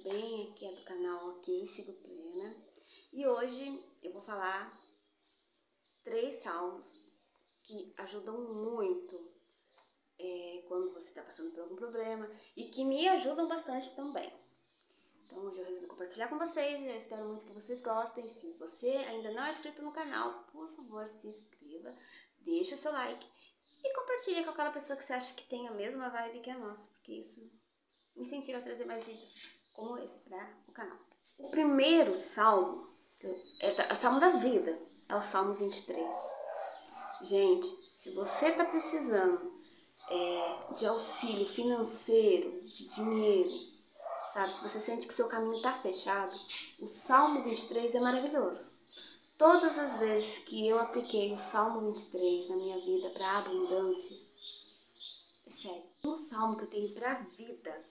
bem? Aqui é do canal Ok Sigo Plena. E hoje eu vou falar 3 salmos que ajudam muito quando você está passando por algum problema e que me ajudam bastante também. Então hoje eu resolvi compartilhar com vocês e eu espero muito que vocês gostem. Se você ainda não é inscrito no canal, por favor se inscreva, deixa o seu like e compartilha com aquela pessoa que você acha que tem a mesma vibe que a nossa, porque isso me incentiva a trazer mais vídeos como esse para o canal. O primeiro salmo é o salmo da vida, é o salmo 23. Gente, se você está precisando de auxílio financeiro, de dinheiro, sabe? Se você sente que seu caminho está fechado, o salmo 23 é maravilhoso. Todas as vezes que eu apliquei o salmo 23 na minha vida para abundância, é sério, o salmo que eu tenho para vida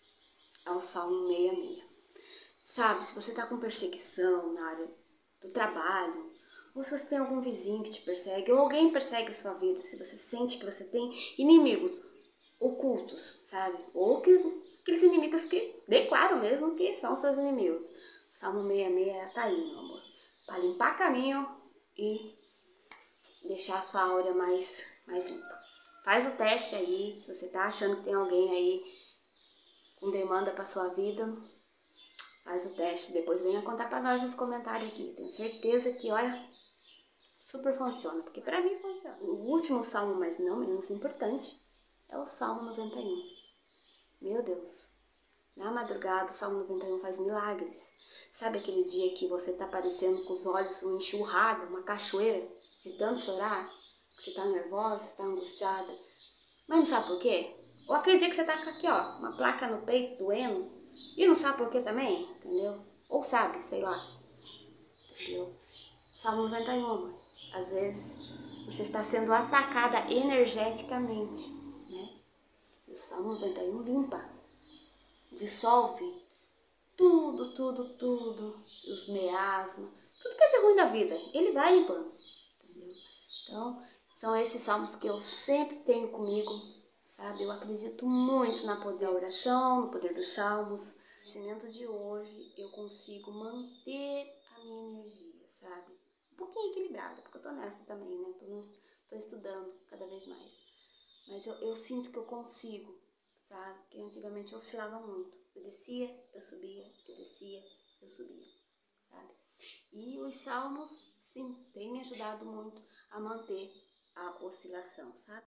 é o salmo 66. Sabe, se você tá com perseguição na área do trabalho, ou se você tem algum vizinho que te persegue, ou alguém persegue a sua vida, se você sente que você tem inimigos ocultos, sabe? Ou aqueles inimigos que declaram mesmo que são seus inimigos. Salmo 66 tá aí, meu amor, para limpar caminho e deixar a sua aura mais limpa. Faz o teste aí, se você tá achando que tem alguém aí com demanda para sua vida, faz o teste, depois venha contar pra nós nos comentários aqui. Tenho certeza que, olha, super funciona, porque pra mim funciona. O último salmo, mas não menos importante, é o Salmo 91. Meu Deus, na madrugada o Salmo 91 faz milagres. Sabe aquele dia que você tá aparecendo com os olhos uma enxurrada, uma cachoeira, de tanto chorar? Que você tá nervosa, você tá angustiada. Mas não sabe por quê? Ou aquele dia que você tá com aqui, ó, uma placa no peito doendo, e não sabe por que também, entendeu? Ou sabe, sei lá, entendeu? Salmo 91, amor. Às vezes você está sendo atacada energeticamente, né? E o Salmo 91 limpa, dissolve tudo, os miasmas, tudo que é de ruim na vida, ele vai limpando, entendeu? Então, são esses salmos que eu sempre tenho comigo, sabe? Eu acredito muito na poder da oração, no poder dos salmos. No ensinamento de hoje, eu consigo manter a minha energia, sabe? Um pouquinho equilibrada, porque eu tô nessa também, né? Tô estudando cada vez mais. Mas eu sinto que eu consigo, sabe? Porque antigamente eu oscilava muito. Eu descia, eu subia, eu descia, eu subia, sabe? E os salmos, sim, têm me ajudado muito a manter a oscilação, sabe?